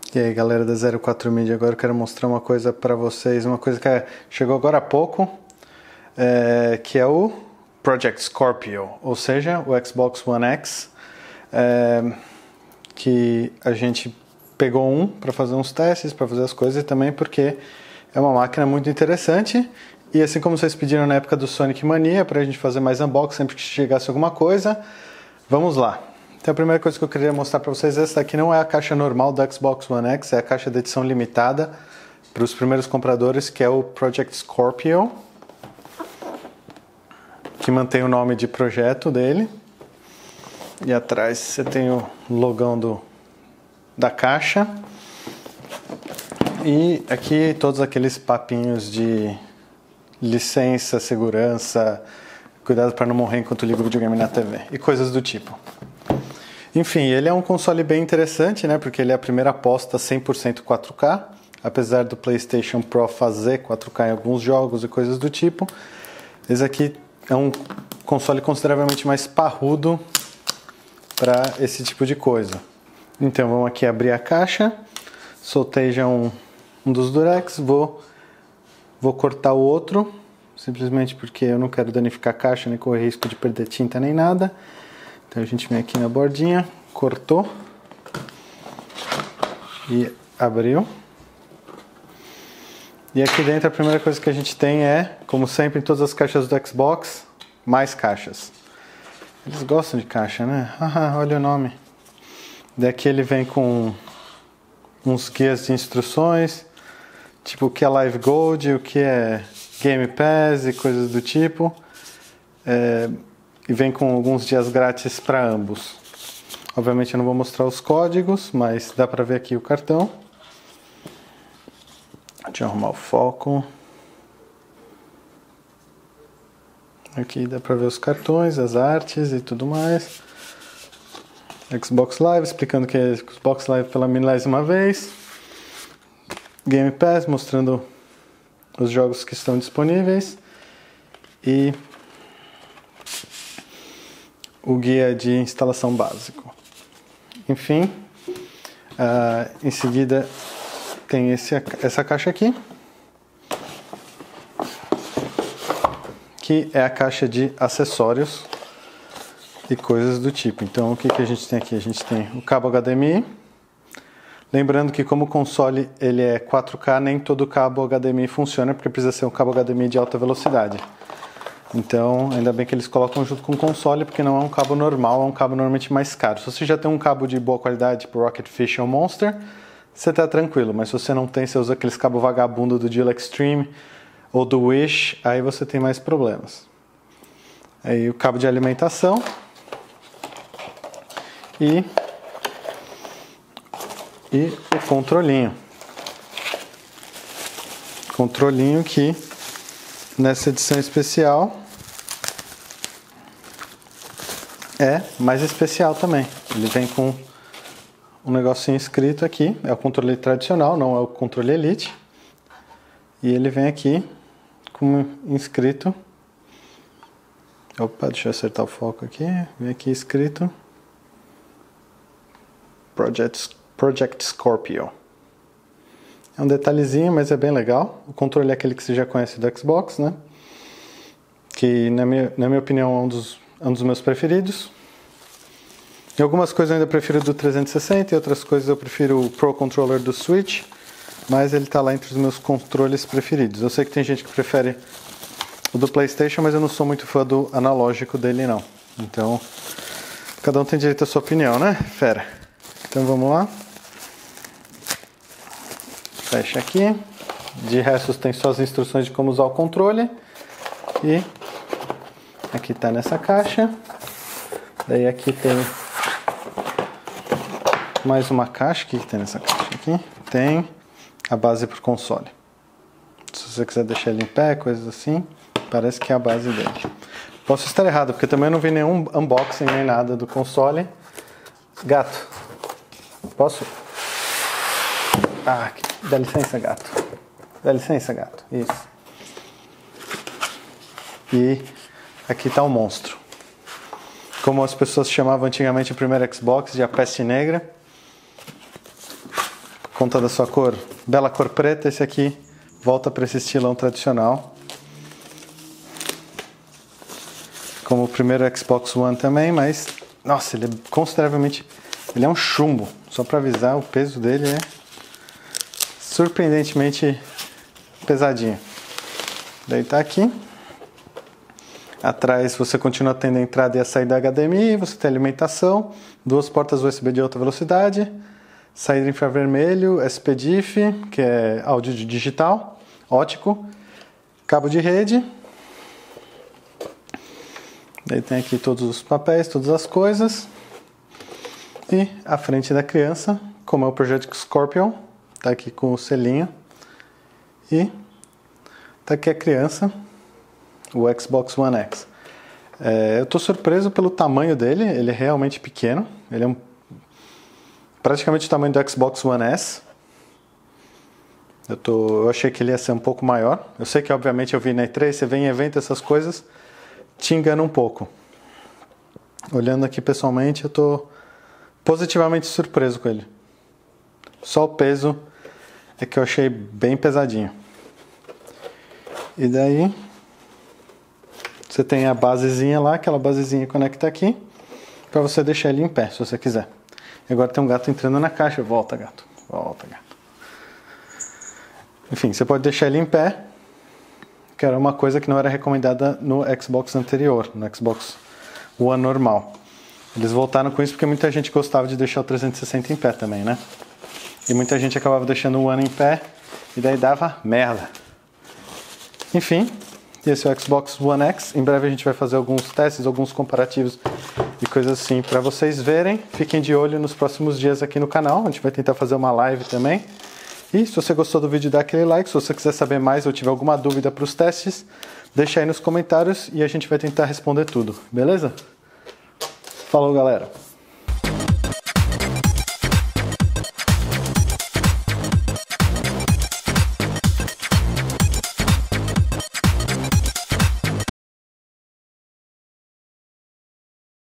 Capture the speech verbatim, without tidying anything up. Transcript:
E aí galera da zero quatro Media, agora eu quero mostrar uma coisa para vocês, uma coisa que chegou agora há pouco, é, que é o Project Scorpio, ou seja, o Xbox One X, é, que a gente pegou um para fazer uns testes, para fazer as coisas e também porque é uma máquina muito interessante. E assim como vocês pediram na época do Sonic Mania, para a gente fazer mais unboxing sempre que chegasse alguma coisa, vamos lá. Então a primeira coisa que eu queria mostrar para vocês, essa daqui não é a caixa normal do Xbox One X, é a caixa de edição limitada para os primeiros compradores, que é o Project Scorpio, que mantém o nome de projeto dele. E atrás você tem o logão do, da caixa. E aqui todos aqueles papinhos de licença, segurança, cuidado para não morrer enquanto liga o videogame na T V e coisas do tipo. Enfim, ele é um console bem interessante, né? Porque ele é a primeira aposta cem por cento quatro K, apesar do PlayStation Pro fazer quatro K em alguns jogos e coisas do tipo. Esse aqui é um console consideravelmente mais parrudo para esse tipo de coisa. Então vamos aqui abrir a caixa, soltei já um, um dos Durex, vou, vou cortar o outro, simplesmente porque eu não quero danificar a caixa, nem correr risco de perder tinta nem nada. Então a gente vem aqui na bordinha, cortou e abriu. E aqui dentro a primeira coisa que a gente tem é, como sempre em todas as caixas do Xbox, mais caixas. Eles gostam de caixa, né? Ah, olha o nome. Daqui ele vem com uns guias de instruções, tipo o que é Live Gold, o que é Game Pass e coisas do tipo. É... E vem com alguns dias grátis para ambos. Obviamente eu não vou mostrar os códigos, mas dá para ver aqui o cartão. Deixa eu arrumar o foco. Aqui dá para ver os cartões, as artes e tudo mais. Xbox Live, explicando que é Xbox Live pela milésima vez. Game Pass, mostrando os jogos que estão disponíveis. E o guia de instalação básico. Enfim, uh, em seguida tem esse, essa caixa aqui, que é a caixa de acessórios e coisas do tipo. Então o que, que a gente tem aqui? A gente tem o cabo H D M I. Lembrando que como o console ele é quatro K, nem todo cabo H D M I funciona, porque precisa ser um cabo H D M I de alta velocidade. Então, ainda bem que eles colocam junto com o console, porque não é um cabo normal, é um cabo normalmente mais caro. Se você já tem um cabo de boa qualidade, tipo Rocket Fish ou Monster, você tá tranquilo. Mas se você não tem, você usa aqueles cabos vagabundo do Deal Extreme ou do Wish, aí você tem mais problemas. Aí o cabo de alimentação e, e o controlinho. Controlinho que nessa edição especial é mais especial também. Ele vem com um negocinho escrito aqui. É o controle tradicional, não é o controle Elite. E ele vem aqui com inscrito. Opa, deixa eu acertar o foco aqui. Vem aqui escrito Project, Project Scorpio. É um detalhezinho, mas é bem legal. O controle é aquele que você já conhece do Xbox, né? Que, na minha, na minha opinião, é um dos, é um dos meus preferidos. Em algumas coisas eu ainda prefiro do trezentos e sessenta, e outras coisas eu prefiro o Pro Controller do Switch, mas ele está lá entre os meus controles preferidos. Eu sei que tem gente que prefere o do PlayStation, mas eu não sou muito fã do analógico dele, não. Então, cada um tem direito à sua opinião, né, fera? Então vamos lá. Fecha aqui. De resto tem só as instruções de como usar o controle. E aqui está nessa caixa. Daí aqui tem mais uma caixa. O que tem nessa caixa aqui? Tem a base para o console. Se você quiser deixar ele em pé, coisas assim, parece que é a base dele. Posso estar errado, porque também não vi nenhum unboxing nem nada do console. Gato, posso? Ah, aqui. Dá licença, gato. Dá licença, gato. Isso. E aqui está o monstro. Como as pessoas chamavam antigamente o primeiro Xbox, de a peste negra. conta da sua cor, bela cor preta, esse aqui volta para esse estilão tradicional. Como o primeiro Xbox One também, mas nossa, ele é consideravelmente, ele é um chumbo. Só para avisar, o peso dele é surpreendentemente pesadinho. Daí tá aqui. Atrás você continua tendo a entrada e a saída H D M I, você tem alimentação, duas portas U S B de alta velocidade, saída infravermelho, S P D I F, que é áudio digital, ótico, cabo de rede. Daí tem aqui todos os papéis, todas as coisas. E a frente da criança, como é o Project Scorpion, tá aqui com o selinho. E tá aqui a criança, o Xbox One X. É, eu tô surpreso pelo tamanho dele, ele é realmente pequeno. Ele é um, praticamente o tamanho do Xbox One S. Eu, tô, eu achei que ele ia ser um pouco maior. Eu sei que obviamente eu vi na E três, você vê em evento, essas coisas te engana um pouco. Olhando aqui pessoalmente, eu tô positivamente surpreso com ele. Só o peso é que eu achei bem pesadinho. E daí você tem a basezinha lá, aquela basezinha conecta aqui, para você deixar ele em pé, se você quiser. E agora tem um gato entrando na caixa. Volta, gato. Volta, gato. Enfim, você pode deixar ele em pé, que era uma coisa que não era recomendada no Xbox anterior, no Xbox One normal. Eles voltaram com isso porque muita gente gostava de deixar o trezentos e sessenta em pé também, né? E muita gente acabava deixando o One em pé e daí dava merda. Enfim, esse é o Xbox One X. Em breve a gente vai fazer alguns testes, alguns comparativos e coisas assim para vocês verem. Fiquem de olho nos próximos dias aqui no canal. A gente vai tentar fazer uma live também. E se você gostou do vídeo, dá aquele like. Se você quiser saber mais ou tiver alguma dúvida para os testes, deixa aí nos comentários e a gente vai tentar responder tudo, beleza? Falou, galera!